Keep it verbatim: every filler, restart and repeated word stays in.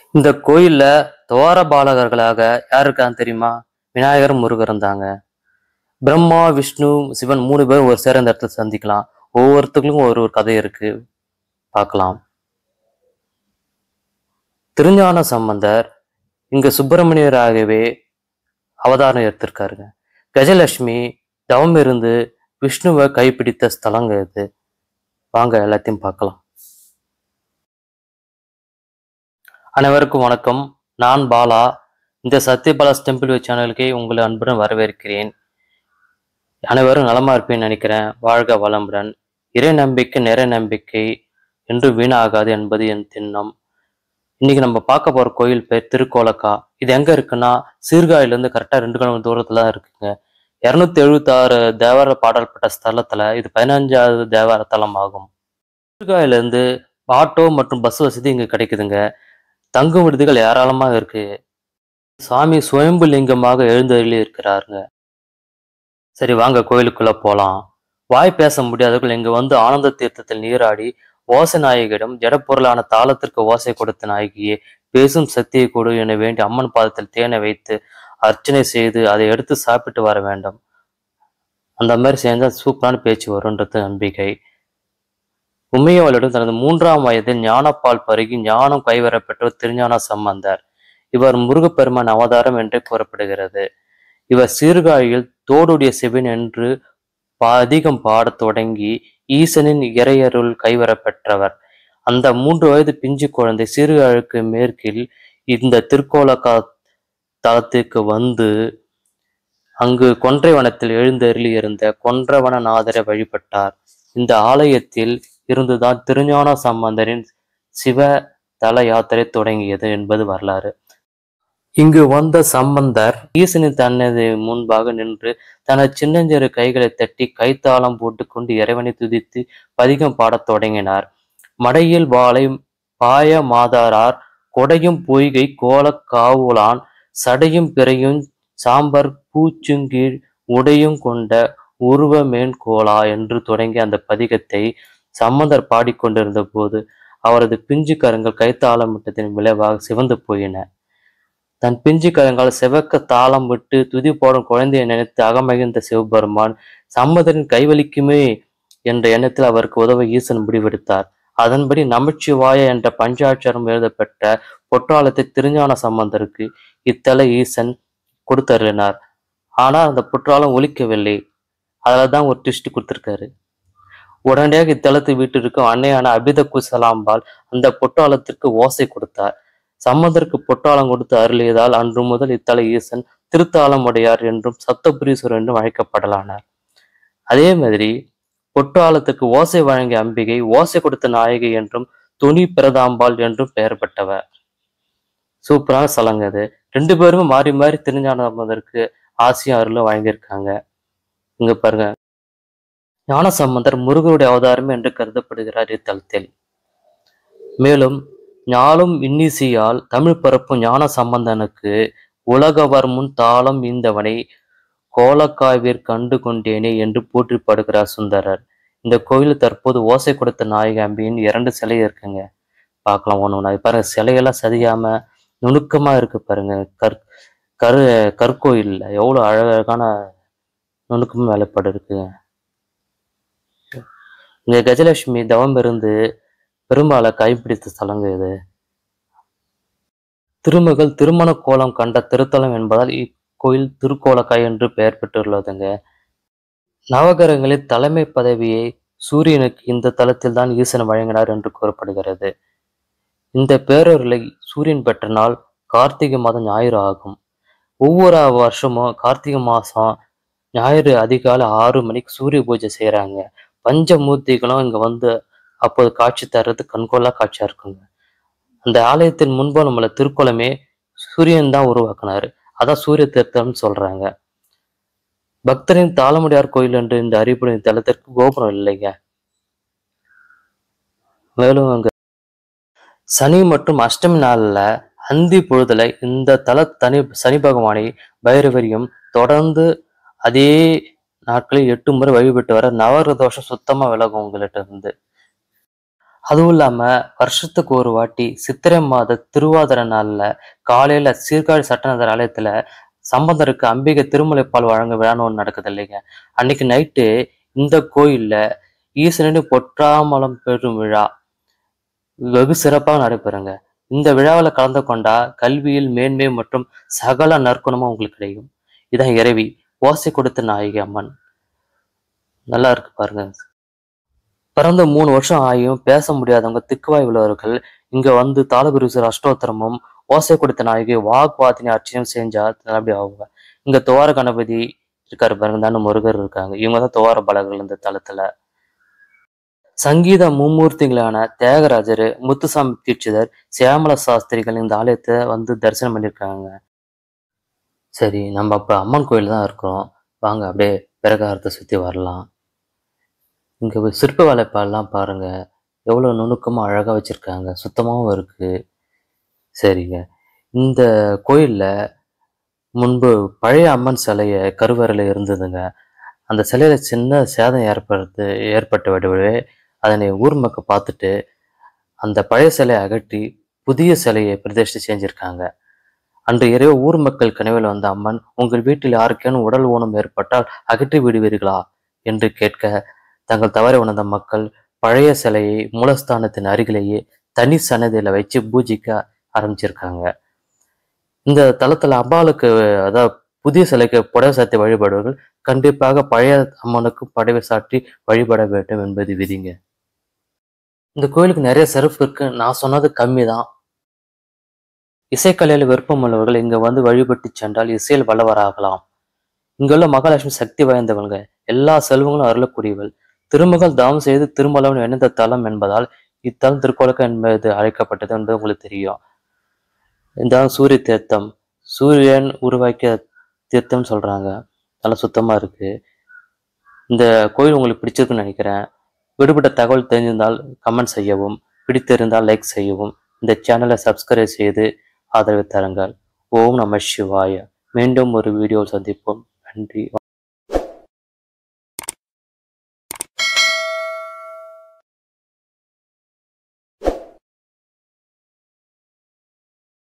இந்த கோயில்ல துவாரபாலகர்களாக யார் இருக்கான்னு தெரியுமா? விநாயகர், முருகரும் தாங்க. பிரம்மா, விஷ்ணு, சிவன் மூணு பேரும் ஒரு சேர இந்த இடத்துல சந்திக்கலாம். ஒவ்வொருத்தருக்கும் ஒரு ஒரு கதை இருக்கு, பார்க்கலாம். திருஞான சம்பந்தர் இங்க சுப்பிரமணியராகவே அவதாரம் எடுத்திருக்காருங்க. கஜலட்சுமி தவம் இருந்து விஷ்ணுவை கைப்பிடித்த ஸ்தலங்க இது. வாங்க எல்லாத்தையும் பார்க்கலாம். அனைவருக்கும் வணக்கம். நான் பாலா. இந்த சத்யபாலாஸ் டெம்பிள் வே சேனலுக்கு உங்களை அன்புடன் வரவேற்கிறேன். அனைவரும் நலமா இருப்பேன்னு நினைக்கிறேன். வாழ்க வளமுடன். இறை நம்பிக்கை நிறை நம்பிக்கை என்று வீணாகாது என்பது என் திண்ணம். இன்னைக்கு நம்ம பார்க்க போற கோயில் பேர் திருக்கோலக்கா. இது எங்க இருக்குன்னா சீர்காழியிலேருந்து கரெக்டா ரெண்டு கிலோமீட்டர் தூரத்துல தான் இருக்குங்க. இருநூத்தி எழுபத்தி ஆறு தேவார பாடல்பட்ட ஸ்தலத்துல இது பதினஞ்சாவது தேவார தலம் ஆகும். சீர்காழியிலேருந்து ஆட்டோ மற்றும் பஸ் வசதி இங்க கிடைக்குதுங்க. தங்கும் விடுதிகள் ஏராளமாக இருக்கு. சாமி சுயம்பு லிங்கமாக எழுந்தருளி இருக்கிறாருங்க. சரி, வாங்க கோயிலுக்குள்ள போலாம். வாய் பேச முடியாதவர்கள் இங்க வந்து ஆனந்த தீர்த்தத்தில் நீராடி ஓசை நாயகியிடம் ஜடப்பொருளான தாளத்திற்கு ஓசை கொடுத்த நாயகியே பேசும் சக்தியை கொடு என வேண்டி அம்மன் பாதத்தில் தேனை வைத்து அர்ச்சனை செய்து அதை எடுத்து சாப்பிட்டு வர வேண்டும். அந்த மாதிரி சேர்ந்தா சூப்பரான பேச்சு வரும்ன்றது நம்பிக்கை. உமையவளிடம் தனது மூன்றாம் வயதில் ஞானப்பால் பருகி ஞானம் கைவரப்பெற்ற திருஞான சம்பந்தர். இவர் முருகப்பெருமான் அவதாரம் என்று கூறப்படுகிறது. இவர் சீர்காழியில் தோடுடைய சிவன் என்று அதிகம் பாடத் தொடங்கி ஈசனின் இறையருள் கைவரப்பெற்றவர். அந்த மூன்று வயது பிஞ்சு குழந்தை சீர்காழிக்கு மேற்கில் இந்த திருக்கோலக்கா தலத்துக்கு வந்து அங்கு கொன்றைவனத்தில் எழுந்தருளி இருந்த கொன்றவனநாதரை வழிபட்டார். இந்த ஆலயத்தில் இருந்துதான் திருஞான சம்பந்தரின் சிவ தல யாத்திரை தொடங்கியது என்பது வரலாறு. இங்கு வந்த சம்பந்தர் ஈசனின் தனது முன்பாக நின்று தனது சின்னஞ்சிறு கைகளை தட்டி கைத்தாளம் போட்டுக்கொண்டு இறைவனை துதித்து பதிகம் பாடத் தொடங்கினார். மடையில் வாளை பாய மாதாரார் கொடையும் பொய்கை கோல காவுலான் சடையும் பிறையும் சாம்பர் பூச்சுங்கீழ் உடையும் கொண்ட உருவமேன் கோலா என்று தொடங்கி அந்த பதிகத்தை சம்பந்தர் பாடிக்கொண்டிருந்த போது அவரது பிஞ்சு கரங்கள் கைத்தாளமிட்டத்தின் விளைவாக சிவந்து போயின. தன் பிஞ்சு கரங்கள் செவக்க தாளம் விட்டு துதி போடும் குழந்தையை நினைத்து அகமகிழ்ந்த சிவபெருமான் சம்பந்தரின் கைவலிக்குமே என்ற எண்ணத்தில் அவருக்கு உதவ ஈசன் முடிவெடுத்தார். அதன்படி நமச்சிவாய என்ற பஞ்சாட்சரம் எழுதப்பட்ட பொற்றாளத்தை திருஞான சம்பந்தருக்கு இத்தல ஈசன் கொடுத்தருளினார். ஆனால் அந்த பொற்றாளம் ஒலிக்கவில்லை. அதில் தான் ஒரு ட்விஸ்ட் கொடுத்திருக்காரு. உடனடியாக இத்தலத்து வீட்டிற்கும் அன்னையான அபித குசலாம்பால் அந்த பொற்றாளத்திற்கு ஓசை கொடுத்தார். சம்பந்தருக்கு பொற்றாளம் கொடுத்து அருளியதால் அன்று முதல் இத்தல ஈசன் திருத்தாளமுடையார் என்றும் சப்தபுரீஸ்வரர் என்றும் அழைக்கப்படலானார். அதே மாதிரி பொற்றாளத்துக்கு ஓசை வழங்கிய அம்பிகை ஓசை கொடுத்த நாயகி என்றும் துணி பிரதாம்பாள் என்றும் பெயர் பெற்றவர். சூப்பரான ஸ்தலங்க அது. ரெண்டு பேருமே மாறி மாறி திருஞான சம்பந்தருக்கு ஆசியும் அருளும் வழங்கியிருக்காங்க. இங்க பாருங்க, ஞான சம்பந்தர் முருகருடைய அவதாரம் என்று கருதப்படுகிறார் இத்தலத்தில். மேலும் ஞாலும் இன்னிசையால் தமிழ் பரப்பும் ஞான சம்பந்தனுக்கு உலகவர் முன் தாளம் ஈந்தவனை கோலக்காவிற் கண்டு கொண்டேனே என்று போற்றிப்படுகிறார் சுந்தரர். இந்த கோயில் தற்போது ஓசை கொடுத்த நாயகி அம்பியின் இரண்டு சிலை இருக்குங்க. பார்க்கலாம் ஒன்று ஒன்று. பாருங்க, சிலையெல்லாம் சதியாம நுணுக்கமா இருக்கு பாருங்க. கற் கரு கற்கோயில்ல எவ்வளவு அழகான நுணுக்கமா வேலைப்பாடு இருக்குங்க. இங்க கஜலட்சுமி தவம் இருந்து பெரும்பால கைப்பிடித்த ஸ்தலங்க இது. திருமகள் திருமண கோலம் கண்ட திருத்தலம் என்பதால் இக்கோயில் திருக்கோலக்காய் என்று பெயர் பெற்றுள்ளதுங்க. நவகிரகங்களின் தலைமை பதவியை சூரியனுக்கு இந்த தலத்தில் தான் ஈசன் வழங்கினார் என்று கூறப்படுகிறது. இந்த பேரொருளை சூரியன் பெற்ற நாள் கார்த்திகை மாதம் ஞாயிறு ஆகும். ஒவ்வொரு வருஷமும் கார்த்திகை மாசம் ஞாயிறு அதிகாலை ஆறு மணிக்கு சூரிய பூஜை செய்யறாங்க. பஞ்சமூர்த்திகளும் இங்க வந்து அப்போது காட்சி தர்றது கண்கொள்ளா காட்சியா இருக்குங்க. அந்த ஆலயத்தின் முன்பு நம்மள திருக்கோலமே சூரியன் தான் உருவாக்குனாரு. அதான் சூரிய தீர்த்தம்னு சொல்றாங்க. பக்தரின் தாளமுடியார் கோயில் என்று இந்த அறிவுடன் தலத்திற்கு கோபுரம் இல்லைங்க. மேலும் அங்க சனி மற்றும் அஷ்டமி நாள்ல அந்தி பொழுதுல இந்த தல தனி சனி பகவானை பைரவரியும் தொடர்ந்து அதே நாட்களில் எட்டு முறை வழிபட்டு வர நவகிரக தோஷம் சுத்தமா விலகும் உங்கள்கிட்ட இருந்து. அதுவும் இல்லாம வருஷத்துக்கு ஒரு வாட்டி சித்திரை மாத திருவாதிரை நாள்ல காலையில சீர்காழி சட்டநாதர் ஆலயத்துல சம்பந்தருக்கு அம்பிகை திருமுலைப்பால் வழங்க விழான்னு ஒண்ணு நடக்குது இல்லைங்க. அன்னைக்கு நைட்டு இந்த கோயில்ல ஈசனனின் பொற்றாமலம் பெறும் விழா வெகு சிறப்பாக நடைபெறுங்க. இந்த விழாவில் கலந்து கொண்டா கல்வியில் மேன்மை மற்றும் சகல நற்குணமும் உங்களுக்கு கிடைக்கும். இதான் இறைவி ஓசை கொடுத்த நாயகி அம்மன். நல்லா இருக்கு பாருங்க. பிறந்த மூணு வருஷம் ஆகியும் பேச முடியாதவங்க திக்குவாய் உள்ளவர்கள் இங்க வந்து தாளகுருசர் அஷ்டோத்திரமும் ஓசை கொடுத்த நாயகி வாக்வாதினி அர்ச்சனையும் செஞ்சா அப்படி ஆகுங்க. இங்க துவார கணபதி இருக்காரு பாருங்க, தானே முருகர் இருக்காங்க. இவங்க தான் துவார பாலகர்கள் இந்த தளத்துல. சங்கீத மும்மூர்த்திகளான தியாகராஜர், முத்துசாமி தீட்சிதர், சியாமல சாஸ்திரிகள் இந்த ஆலயத்தை வந்து தரிசனம் பண்ணியிருக்காங்க. சரி, நம்ம அப்ப அம்மன் கோயில் தான் இருக்கிறோம். வாங்க அப்படியே பிரகாரத்தை சுத்தி வரலாம். இங்க சிற்ப வேலைப்பாடெல்லாம் பாருங்க, எவ்வளவு நுணுக்கமா அழகா வச்சிருக்காங்க, சுத்தமாவும் இருக்கு. சரிங்க, இந்த கோயில்ல முன்பு பழைய அம்மன் சிலைய கருவறையில இருந்ததுங்க. அந்த சிலையில சின்ன சேதம் ஏற்படுத்து ஏற்பட்ட விடவே அதனை ஊர் மக்கள் பார்த்துட்டு அந்த பழைய சிலையை அகற்றி புதிய சிலையை பிரதிஷ்டை செஞ்சிருக்காங்க. அன்று இரவு ஊர் மக்கள் கனவில் வந்த அம்மன், உங்கள் வீட்டில் யாருக்கேனும் உடல் ஊனம் ஏற்பட்டால் அகற்றி விடுவீர்களா என்று கேட்க, தங்கள் தவறை உணர்ந்த மக்கள் பழைய சிலையை மூலஸ்தானத்தின் அருகிலேயே தனி சன்னதியில வச்சு பூஜிக்க ஆரம்பிச்சிருக்காங்க. இந்த தளத்துல அம்பாளுக்கு, அதாவது புதிய சிலைக்கு புடவை சாத்தி வழிபடுவர்கள் கண்டிப்பாக பழைய அம்மனுக்கு புடவை சாற்றி வழிபட வேண்டும் என்பது விதிங்க. இந்த கோயிலுக்கு நிறைய சிறப்பு இருக்கு. நான் சொன்னது கம்மி தான். இசைக்கலையில் விருப்பம் உள்ளவர்கள் இங்க வந்து வழிபட்டு சென்றால் இசையில் வல்லவராகலாம். இங்குள்ள மகாலட்சுமி சக்தி வாய்ந்தவங்க, எல்லா செல்வங்களும் அருளக்கூடியவள். திருமகள் தாம் செய்து திருமலவன் இணைந்த தலம் என்பதால் இத்தலம் திருக்கோலக்கம் என்பது அழைக்கப்பட்டது என்பது உங்களுக்கு தெரியும். இந்த சூரிய தீர்த்தம், சூரியன் உருவாக்கிய தீர்த்தம் சொல்றாங்க. நல்லா சுத்தமா இருக்கு. இந்த கோயில் உங்களுக்கு பிடிச்சிருக்குன்னு நினைக்கிறேன். விடுபட்ட தகவல் தெரிஞ்சிருந்தால் கமெண்ட் செய்யவும், பிடித்திருந்தால் லைக் செய்யவும், இந்த சேனலை சப்ஸ்கிரைப் செய்து ஆதரவு தருங்கள். ஓம் நம சிவாய. மீண்டும் ஒரு வீடியோவில் சந்திப்போம். நன்றி.